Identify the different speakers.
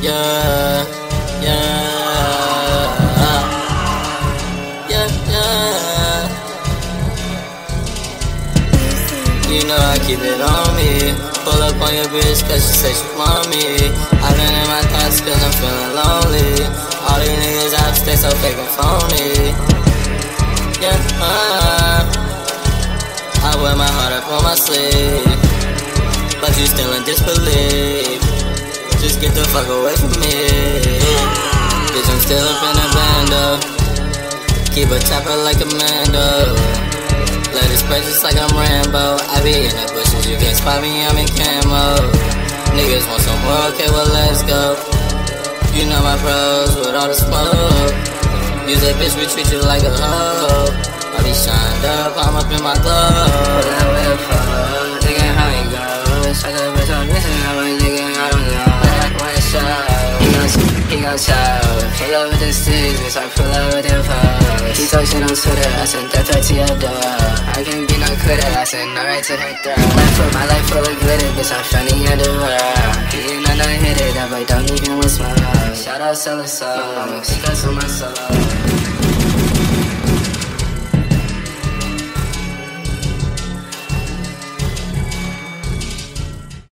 Speaker 1: Yeah, yeah, yeah, yeah. You know I keep it on me. Pull up on your bitch cause she say she want me. I've been in my thoughts cause I'm feeling lonely. All these niggas out stay so fake and phony. Yeah, I wear my heart up on my sleeve, but you still in disbelief. Just get the fuck away from me. Bitch, I'm still up in the bando. Keep a chopper like a Mando. Let it spread just like I'm Rambo. I be in the bushes, you can't spot me, I'm in camo. Niggas want some more, okay, well let's go. You know my bros with all the smoke. Use that bitch, we treat you like a hoe. I be shined up, I'm up in my glow.
Speaker 2: That whip up, nigga, how it goes? Shut the bitch up, missing out, nigga, I don't know. Like one shot, he gon' shout. Pull up with the sticks, bitch, I pull up with them foes. He talk shit on Twitter, I send death right to your door. I can't be no quitter, I send no right to her throat. My life full of glitter, bitch, I'm funny in the world. He ain't no hit it, that boy don't even with smoke. Shout out Cellar Soul, she got so much solo.